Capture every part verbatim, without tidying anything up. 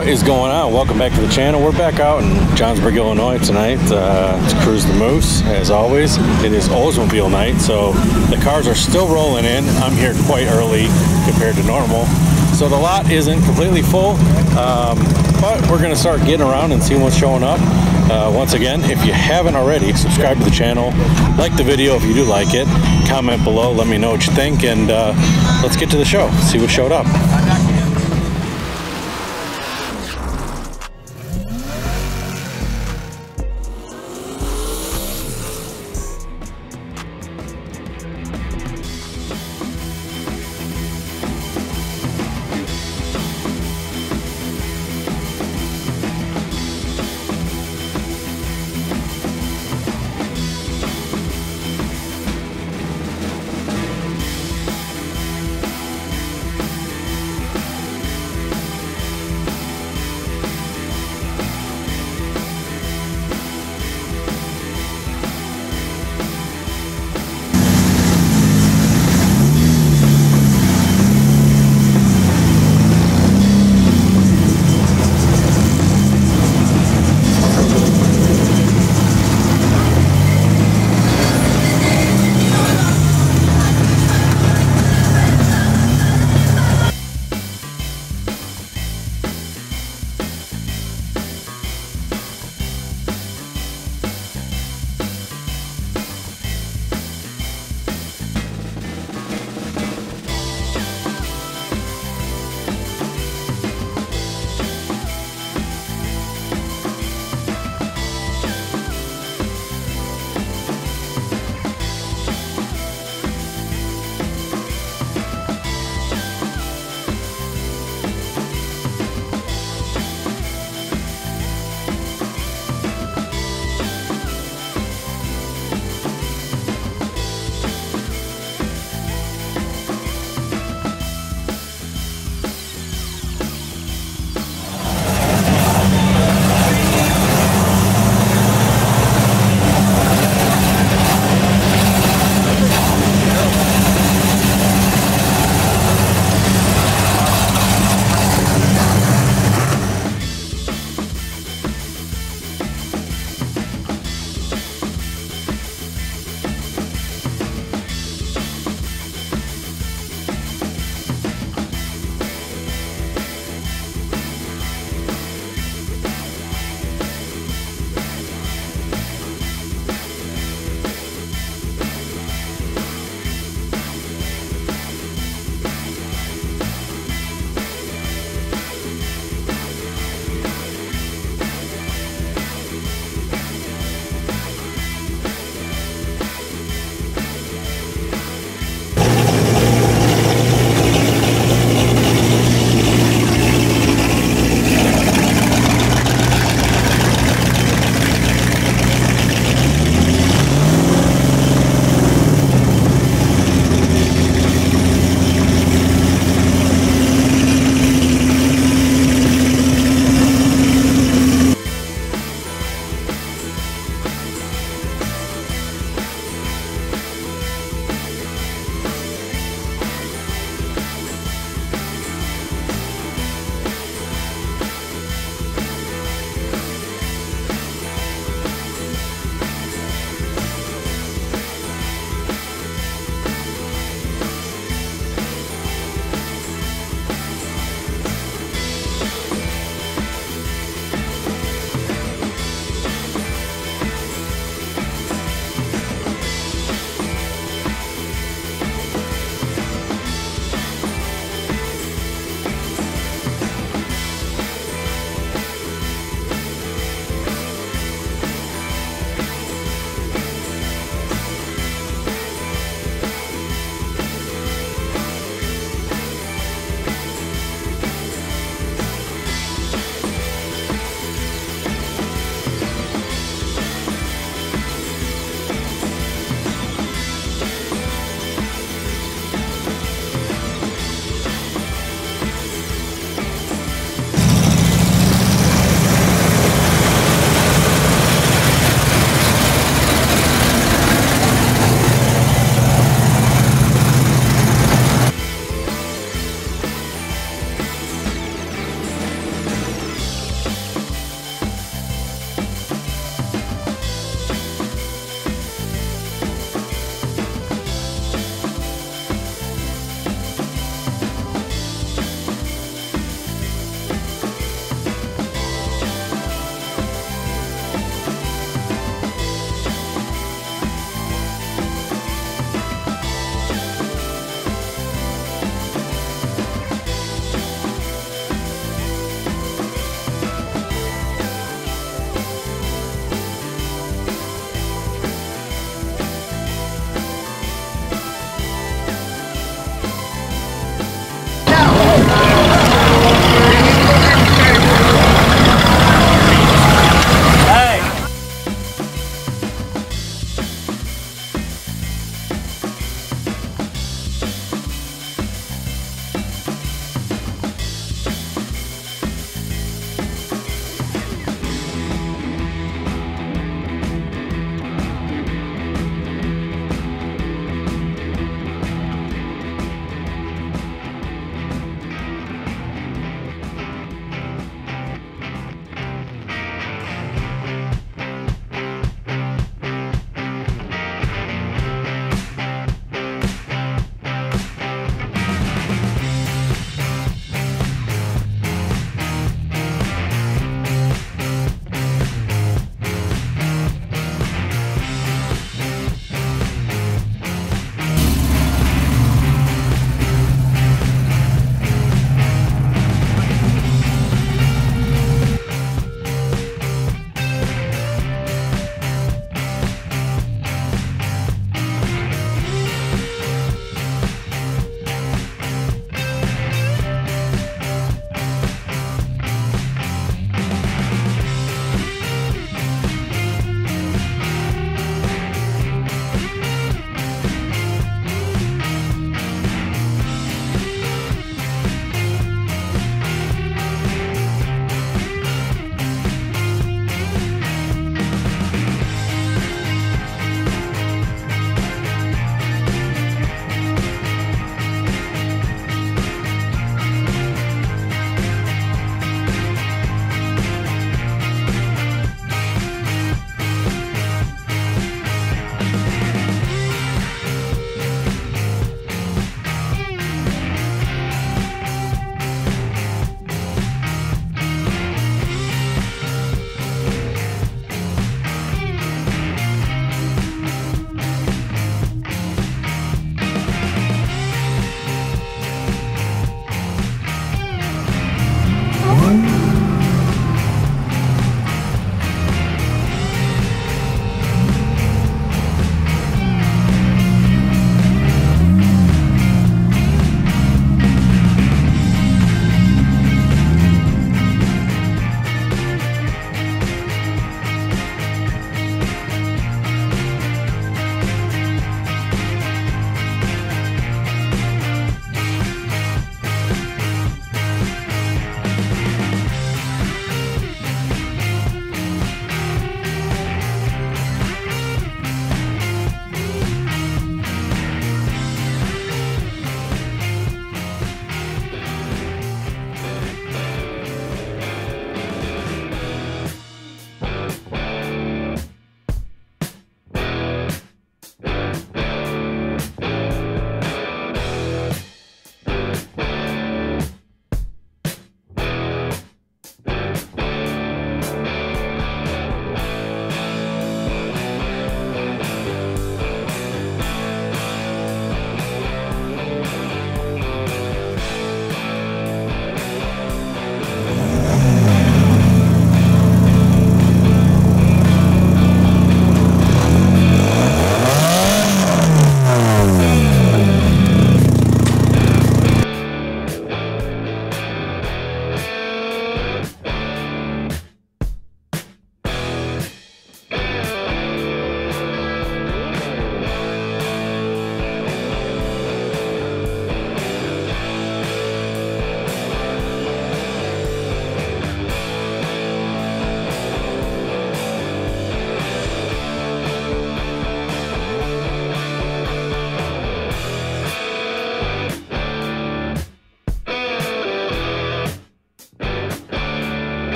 What is going on? Welcome back to the channel. We're back out in Johnsburg, Illinois tonight uh, to cruise the Moose. As always, it is Oldsmobile night, so the cars are still rolling in. I'm here quite early compared to normal, so the lot isn't completely full, um, but we're going to start getting around and seeing what's showing up. Uh, once again, if you haven't already, subscribe to the channel, like the video if you do like it, comment below, let me know what you think, and uh, let's get to the show, see what showed up.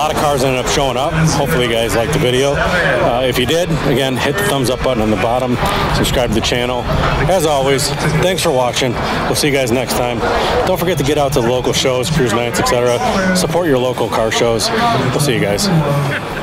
lot of cars ended up showing up. Hopefully you guys liked the video. Uh, if you did, again, hit the thumbs up button on the bottom. Subscribe to the channel. As always, thanks for watching. We'll see you guys next time. Don't forget to get out to the local shows, cruise nights, et cetera. Support your local car shows. We'll see you guys.